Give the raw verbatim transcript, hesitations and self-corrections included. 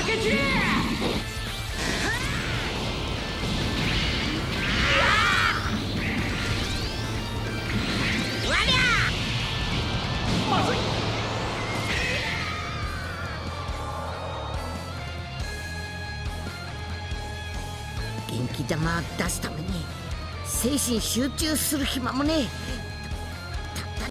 け散れ。わりゃまずい。元気玉出すために精神集中する暇もねえ。